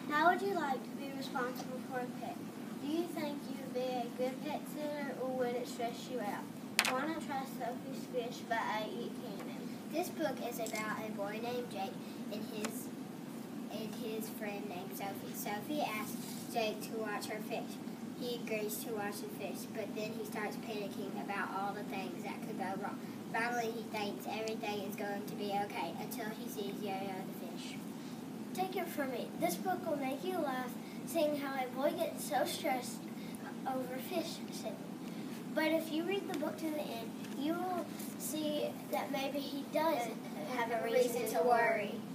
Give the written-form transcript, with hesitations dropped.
How would you like to be responsible for a pet? Do you think you would be a good pet sitter, or would it stress you out? I want to try Sophie's Fish by A.E. Cannon. This book is about a boy named Jake and his friend named Sophie. Sophie asks Jake to watch her fish. He agrees to watch the fish, but then he starts panicking about all the things that could go wrong. Finally, he thinks everything is going to be okay until he sees Yo-Yo the fish. Take it from me. This book will make you laugh, seeing how a boy gets so stressed over fish sitting. But if you read the book to the end, you will see that maybe he does have a reason to worry.